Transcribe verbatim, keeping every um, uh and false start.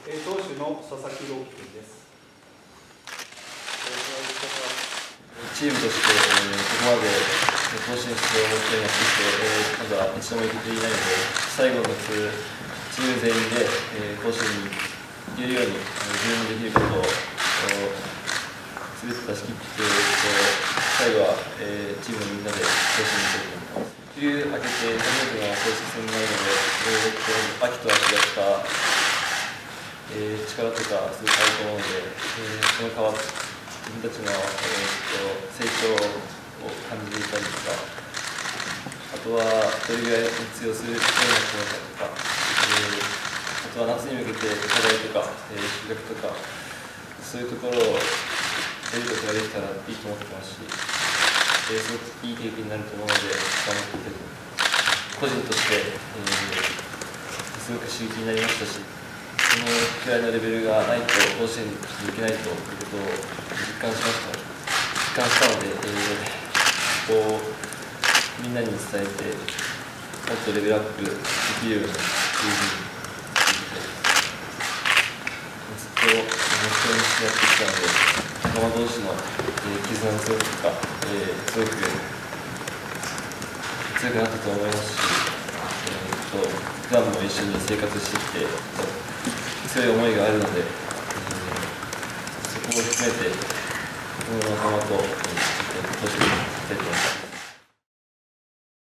えー、投手の佐々木朗希君です。 チームとして、えー、ここまで甲子園出場を目標にやってきて、えー、まだ一度も行けていないので、最後の夏、チーム全員で、えー、甲子園に行けるように、自分にできることをすべて出し切って、最後は、えー、チームのみんなで甲子園に行けると思います。冬明けて初めての公式戦になるので、えー、秋とは違った、えー、力とかすごくあると思うので、えー、その変わって自分たちの、えー、成長を感じていたりとか、あとはどれぐらい通用するようになっているのかとか、えー、あとは夏に向けて課題とか、えー、収穫とか、そういうところをやることができたらいいと思ってますし、えー、すごくいい経験になると思うので、頑張っていきたいと思います。個人として、えー、すごく刺激になりましたし、そのくらいのレベルがないと甲子園に行けないということを実感しました実感したので、えー、こうみんなに伝えてもっとレベルアップできるようにというふうにずっと目標にしてやってきたので、仲間同士の、えー、絆の強さとか、えー、すごく強くなったと思いますし、えー、と普段も一緒に生活してきて強い思いがあるので、えー、そこを含めて、この仲間と、えー、年にしたいと思います。